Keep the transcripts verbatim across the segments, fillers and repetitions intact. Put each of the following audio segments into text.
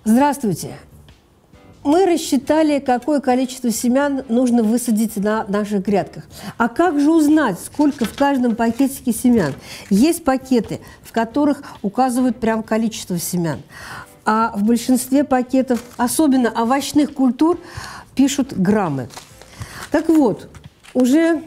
Здравствуйте! Мы рассчитали, какое количество семян нужно высадить на наших грядках. А как же узнать, сколько в каждом пакетике семян? Есть пакеты, в которых указывают прям количество семян. А в большинстве пакетов, особенно овощных культур, пишут граммы. Так вот, уже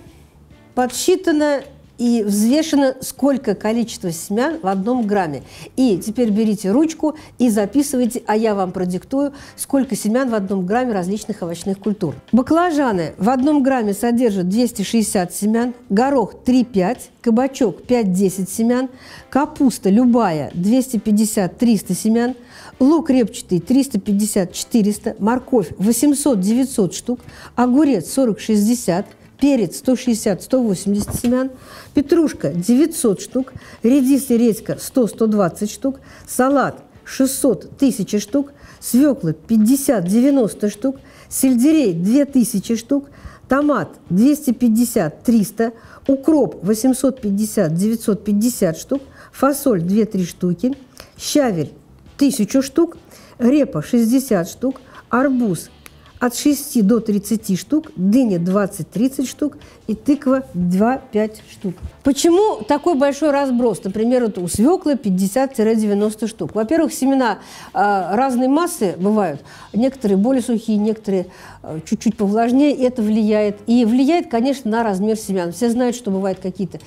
подсчитано и взвешено, сколько количество семян в одном грамме. И теперь берите ручку и записывайте, а я вам продиктую, сколько семян в одном грамме различных овощных культур. Баклажаны в одном грамме содержат двести шестьдесят семян, горох три-пять, кабачок пять-десять семян, капуста любая двести пятьдесят — триста семян, лук репчатый триста пятьдесят — четыреста, морковь восемьсот-девятьсот штук, огурец сорок-шестьдесят, перец сто шестьдесят — сто восемьдесят семян, петрушка девятьсот штук, редис и редька сто — сто двадцать штук, салат шестьсот — тысяча штук, свекла пятьдесят — девяносто штук, сельдерей две тысячи штук, томат двести пятьдесят — триста, укроп восемьсот пятьдесят — девятьсот пятьдесят штук, фасоль две-три штуки, щавель тысячу штук, репа шестьдесят штук, арбуз от шести до тридцати штук, дыня двадцать — тридцать штук и тыква два-пять штук. Почему такой большой разброс? Например, вот у свеклы пятьдесят — девяносто штук. Во-первых, семена э, разной массы бывают. Некоторые более сухие, некоторые э, чуть-чуть повлажнее. Это влияет. И влияет, конечно, на размер семян. Все знают, что бывают какие-то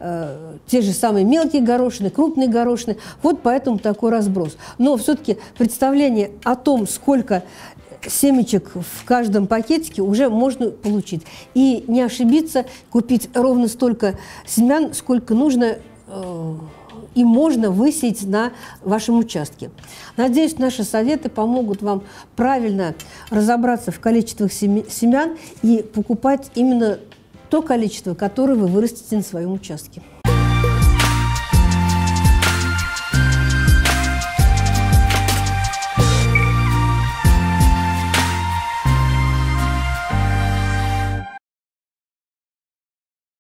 э, те же самые мелкие горошины, крупные горошины. Вот поэтому такой разброс. Но все-таки представление о том, сколько семечек в каждом пакетике уже можно получить. И не ошибиться, купить ровно столько семян, сколько нужно э, и можно высеять на вашем участке. Надеюсь, наши советы помогут вам правильно разобраться в количествах семян и покупать именно то количество, которое вы вырастите на своем участке.